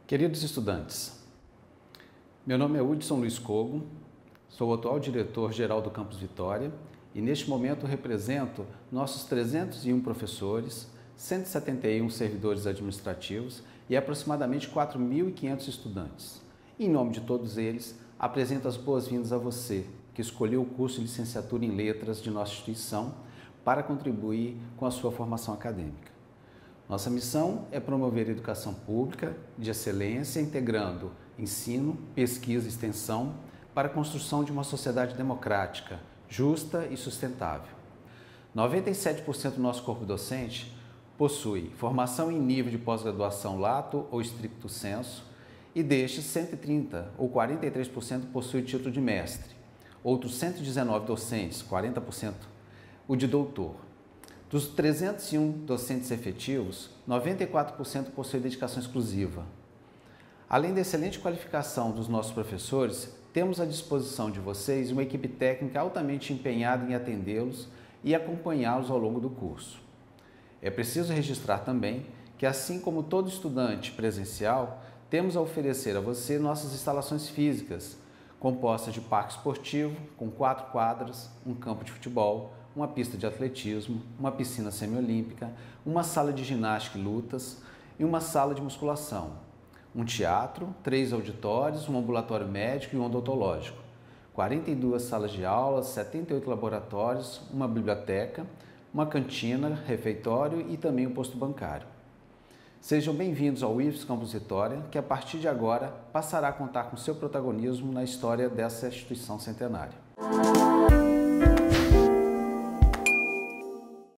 Queridos estudantes, meu nome é Hudson Luiz Cogo, sou o atual diretor-geral do Campus Vitória e neste momento represento nossos 301 professores, 171 servidores administrativos e aproximadamente 4.500 estudantes. Em nome de todos eles, apresento as boas-vindas a você, que escolheu o curso de licenciatura em Letras de nossa instituição para contribuir com a sua formação acadêmica. Nossa missão é promover a educação pública de excelência, integrando ensino, pesquisa e extensão para a construção de uma sociedade democrática, justa e sustentável. 97% do nosso corpo docente possui formação em nível de pós-graduação lato ou stricto sensu e destes 130 ou 43% possui título de mestre, outros 119 docentes, 40%, o de doutor. Dos 301 docentes efetivos, 94% possuem dedicação exclusiva. Além da excelente qualificação dos nossos professores, temos à disposição de vocês uma equipe técnica altamente empenhada em atendê-los e acompanhá-los ao longo do curso. É preciso registrar também que, assim como todo estudante presencial, temos a oferecer a você nossas instalações físicas, compostas de parque esportivo, com 4 quadras, um campo de futebol, uma pista de atletismo, uma piscina semiolímpica, uma sala de ginástica e lutas e uma sala de musculação, um teatro, 3 auditórios, um ambulatório médico e um odontológico, 42 salas de aulas, 78 laboratórios, uma biblioteca, uma cantina, refeitório e também um posto bancário. Sejam bem-vindos ao IFES Campus Vitória, que a partir de agora passará a contar com seu protagonismo na história dessa instituição centenária.